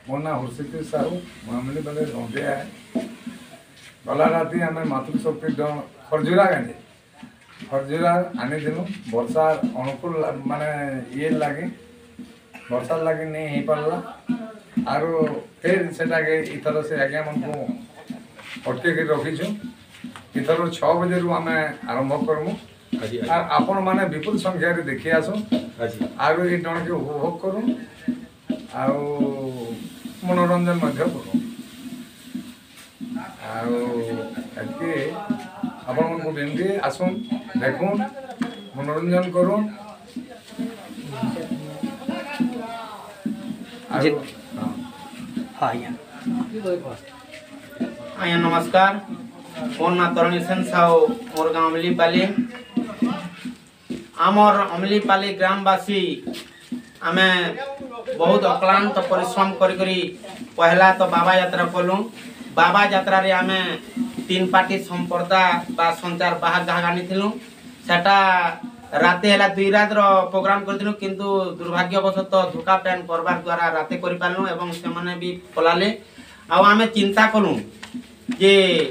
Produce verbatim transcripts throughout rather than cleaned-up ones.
मो ना हुर्षित साहू मामली बंदे रौंदिया है। गला राति आम मातृशक्ति खरजुरा गांधी खरजुरा आनी दिलु वर्षा अनुकूल माने ये लगे वर्षा लगे नहीं हो पारा आरो फिर सेटा के इथर से आज्ञा मन को अटके रखीचु इथर छः बजे रु आम आरंभ करमु और आपण माने विपुल संख्या रे देखि आसो आरो ये डण के उपभोग करू आ मनोरंजन मध्य करू आके आपण मन को बेनती आसुन देखुन मनोरंजन करू आया नमस्कार मोर ना तरुणी सेन साहू मोर गाँव अमलीपाली आमर अमलीपाली ग्रामवासी आम बहुत अक्लांत परिश्रम करी करी पहला तो बाबा यात्रा कलु बाबा यात्रा रे आम तीन पार्टी संपर्दा बा संचार बाहर गानी थिलु सेटा राते हला दुई रात रो प्रोग्राम करथिलु किंतु दुर्भाग्यवशतः धोखा पैन करबार द्वारा राते करि पालनु एवं से माने भी पलाले आ आमे चिंता कलु जे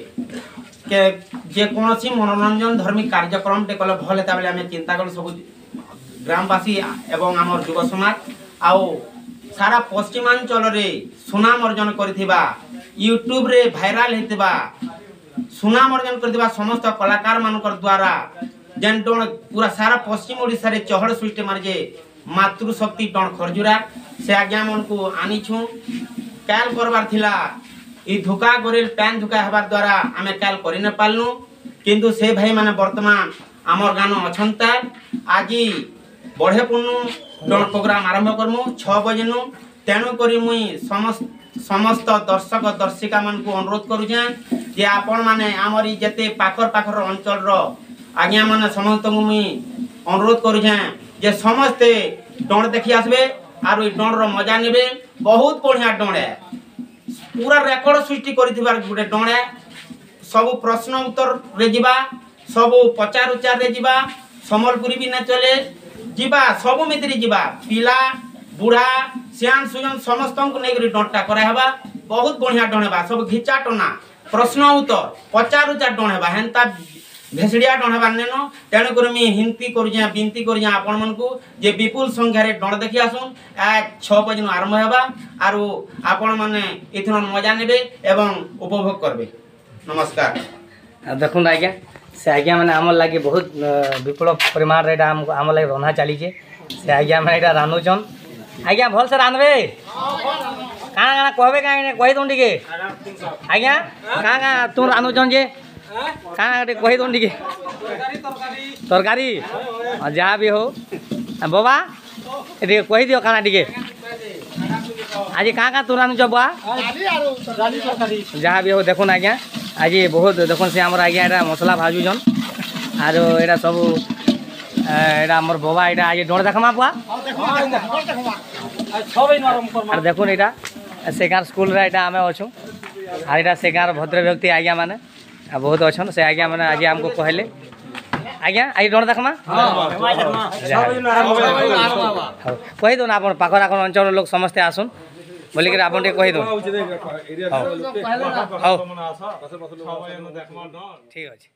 के जे कोनोसी मनोरंजन धर्मी कार्यक्रम टे कले भल हेता बेले आमे चिंता कलु सब ग्रामवासी एवं हमर युवा समाज आउ सारा पश्चिमांचल रे सुनाम अर्जन करथिबा यूट्यूब रे वायरल हेतिबा सुनाम अर्जन करथिबा समस्त कलाकार मानकर द्वारा जेन टोन पूरा सारा पश्चिम ओडिशा रे चहड़ सृष्टि मार जे मातृशक्ति टोन खरजुरा से आज्ञा मन को आनी छु काल करबार थिला ई धोका गोरेल पैन धोका हबार द्वारा आमे काल करि न पालनु किंतु से भाई माने वर्तमान हमर गानो अछंता आजी बढ़े पुनु टोन प्रोग्राम आरंभ करमु छह बजे नु तेनु करी मुई समस्त समस्त दर्शक दर्शिका मन को अनुरोध करू जे जे आपण माने हमर जेते पाखर पाखर अंचल रो आज्ञा माने समस्त मुई अनुरोध करू जे जे समस्त डण देखि आसबे आरो ई डण रो मजा नेबे बहुत बढ़िया डण है पूरा रेकर्ड सृष्टि करिथिबार गुटे डण है सब प्रश्न उत्तर रे जिबा सब पचार उचार रे जिबा समलपुरी भी न चले जिबा सब मित्री जिबा पिला बुढ़ा सियान सुजन समस्त को नेगरी डंटा करा हबा बहुत बढ़िया डण हेबा सब घिचा टना प्रश्न उत्तर पचार उचार डण हेबा हेंता भेसड़िया डण हेबा नेनो तेणु कर मी हिंती करू जे बिनती करू जे आपण मन को जे विपुल संख्या रे डण देखि आसुन आ छह बजे नु आरंभ हेबा आरो आपण माने इथन मजा नेबे एवं उपभोग करबे नमस्कार देखुन आज्ञा से आज्ञा मैंने आम लगे बहुत विपुल परिमाण रे आम आम लगे रंधा चली से आज्ञा मैंने यहाँ रानुचन आज्ञा भल से रांधबे काना काना कहबे कहीं कही दूँ टे आज्ञा कहाँ कहाँ तुम रानुचन जे कहाँ कही दूँ टे तरकारी जहाँ भी हो बाबा ये कही दियो खाना टे आज कहाँ कहाँ तुम रानुच बुआ जहाँ भी हो देखुन आज्ञा आज बहुत देखुन से आमर आज्ञा यहाँ मसला भाजुन आरो यहाँ सब यहाँ आमर बाबा यहाँ आज डर देखमा बुआ और देखुन यहाँ से गाँव स्कूल रे यहाँ आम अच्छु और यहाँ से गाँव भद्र व्यक्ति आज्ञा मैंने बहुत अच्छा से आज्ञा मैंने आज आमको कहले आज्ञा आज डर देखमा कही दो ना आप पाखर आखर अंचल लोग समस्ते आसुन बोलिक आप कही दो ठीक अच्छे।